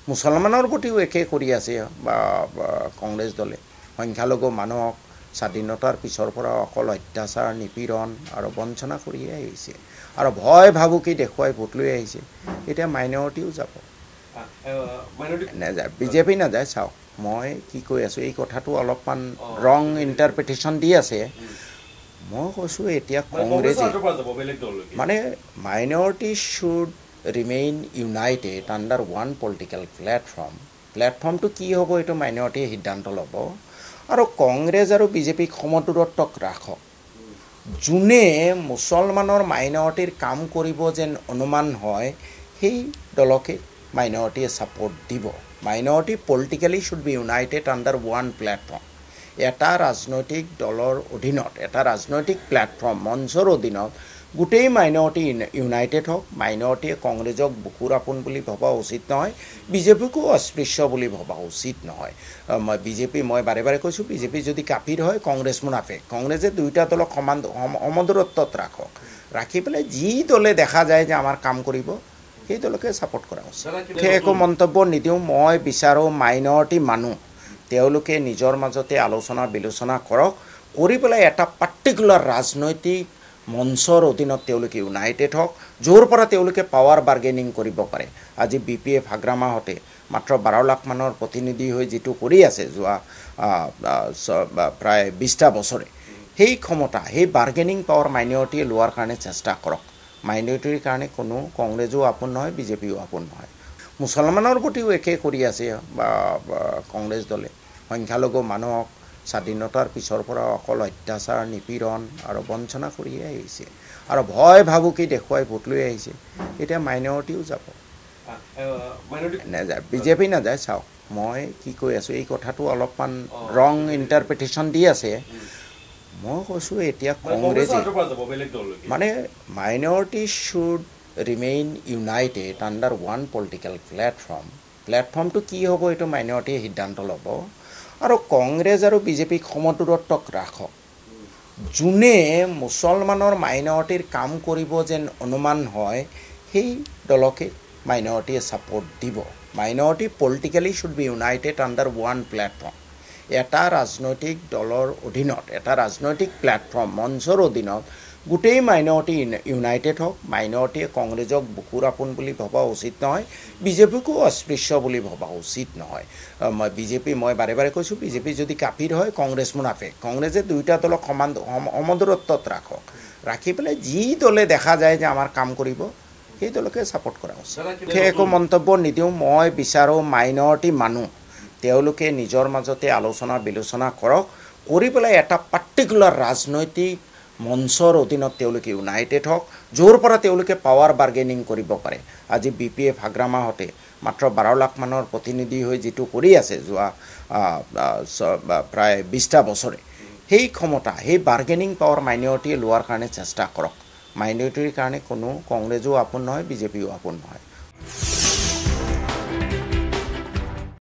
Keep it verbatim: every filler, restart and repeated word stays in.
মুছলমানৰ প্ৰতিও একে কৰি আছে বা কংগ্ৰেছ দলে সংখ্যালঘু মানুহক স্বাধীনতাৰ পিছৰ পৰা অকল অত্যাচাৰ নিপীড়ন আৰু বঞ্চনা কৰিয়ে আহিছে আৰু ভয় ভাবুকি দেখুৱাই ভোট লৈ আহিছে এতিয়া মাইনৰিটিও যাব নাযায় বিজেপি নাযায় চাওক মই কি কৈ আছোঁ এই কথাটো অলপমান ৰং ইণ্টাৰপ্ৰিটেশ্যন দি আছে মই কৈছোঁ এতিয়া কংগ্ৰেছে মানে minority should remain united under one political platform প্লেটফৰ্মটো কি হ'ব এইটো মাইনৰিটিয়ে সিদ্ধান্ত ল'ব আৰু কংগ্ৰেছ আৰু বিজেপিক সমদূৰত্বক ৰাখক যোনে মুছলমানৰ মাইনৰিটিৰ কাম কৰিব যেন অনুমান হয় সেই দলকে মাইনৰিটিয়ে ছাপোৰ্ট দিব minority politically should be united under one platform এটা ৰাজনৈতিক দলৰ অধীনত এটা ৰাজনৈতিক প্লেটফৰ্ম মঞ্চৰ অধীনত গোটেই মাইনৰিটি ইউনাইটেড হওক মাইনৰিটিয়ে কংগ্ৰেছক বুকুৰ আপোন বুলি ভবা উচিত নহয় বিজেপিকো অস্পৃশ্য বুলি ভবা উচিত নহয় মই বিজেপি মই বাৰে বাৰে কৈছোঁ বিজেপি যদি কাফিৰ হয় কংগ্ৰেছ মুনাফিক কংগ্ৰেছে দুয়োটা দলক সমান সমদূৰত্বত ৰাখক ৰাখি পেলাই যি দলে দেখা যায় যে আমাৰ কাম কৰিব সেই দলকে ছাপোৰ্ট কৰা উচিত সেই একো মন্তব্য নিদিওঁ মই বিচাৰোঁ মাইনৰিটি মানুহ তেওঁলোকে নিজৰ মাজতে আলোচনা বিলোচনা কৰক কৰি পেলাই এটা পাৰ্টিকুলাৰ ৰাজনৈতিক মঞ্চৰ অধীনত তেওঁলোকে ইউনাইটেড হওক য'ৰ পৰা তেওঁলোকে পাৱাৰ বাৰ্গেনিং কৰিব পাৰে আজি বি পি এফ হাগ্ৰামাহঁতে মাত্ৰ বাৰ লাখ মানৰ প্ৰতিনিধি হৈ যিটো কৰি আছে যোৱা প্ৰায় বিছটা বছৰে সেই ক্ষমতা সেই বাৰ্গেনিং পাৱাৰ মাইনৰিটিয়ে লোৱাৰ কাৰণে চেষ্টা কৰক মাইনৰিটিৰ কাৰণে কোনো কংগ্ৰেছো আপোন নহয় বিজেপিও আপোন নহয় মুছলমানৰ প্ৰতিও একে কৰি আছে বা কংগ্ৰেছ দলে সংখ্যালঘু মানুহক স্বাধীনতাৰ পিছৰ পৰা অকল অত্যাচাৰ নিপীড়ন আৰু বঞ্চনা কৰিয়ে আহিছে আৰু ভয় ভাবুকি দেখুৱাই ভোট লৈ আহিছে এতিয়া মাইনৰিটিও যাব নাযায় বিজেপি নাযায় চাওক মই কি কৈ আছোঁ এই কথাটো অলপমান ৰং ইণ্টাৰপ্ৰিটেশ্যন দি আছে মই কৈছোঁ এতিয়া কংগ্ৰেছে মানে minority should remain united under one political platform প্লেটফৰ্মটো কি হ'ব এইটো মাইনৰিটিয়ে সিদ্ধান্ত ল'ব আৰু কংগ্ৰেছ আৰু বিজেপিক সমদূৰত্বক ৰাখক যোনে মুছলমানৰ মাইনৰিটিৰ কাম কৰিব যেন অনুমান হয় সেই দলকে মাইনৰিটিয়ে ছাপোৰ্ট দিব minority politically should be united under one platform এটা ৰাজনৈতিক দলৰ অধীনত এটা ৰাজনৈতিক প্লেটফৰ্ম মঞ্চৰ অধীনত গোটেই মাইনৰিটি ইউনাইটেড হওক মাইনৰিটিয়ে কংগ্ৰেছক বুকুৰ আপোন বুলি ভবা উচিত নহয় বিজেপিকো অস্পৃশ্য বুলি ভবা উচিত নহয় মই বিজেপি মই বাৰে বাৰে কৈছোঁ বিজেপি যদি কাফিৰ হয় কংগ্ৰেছ মুনাফিক কংগ্ৰেছে দুয়োটা দলক সমান সমদূৰত্বত ৰাখক ৰাখি পেলাই যি দলে দেখা যায় যে আমাৰ কাম কৰিব সেই দলকে ছাপোৰ্ট কৰা উচিত সেই একো মন্তব্য নিদিওঁ মই বিচাৰোঁ মাইনৰিটি মানুহ তেওঁলোকে নিজৰ মাজতে আলোচনা বিলোচনা কৰক কৰি পেলাই এটা পাৰ্টিকুলাৰ ৰাজনৈতিক মঞ্চৰ অধীনত তেওঁলোকে ইউনাইটেড হওক য'ৰ পৰা তেওঁলোকে পাৱাৰ বাৰ্গেনিং কৰিব পাৰে আজি বি পি এফ হাগ্ৰামাহঁতে মাত্ৰ বাৰ লাখ মানৰ প্ৰতিনিধি হৈ যিটো কৰি আছে যোৱা প্ৰায় বিছটা বছৰে সেই ক্ষমতা সেই বাৰ্গেনিং পাৱাৰ মাইনৰিটিয়ে লোৱাৰ কাৰণে চেষ্টা কৰক মাইনৰিটিৰ কাৰণে কোনো কংগ্ৰেছো আপোন নহয় বিজেপিও আপোন নহয়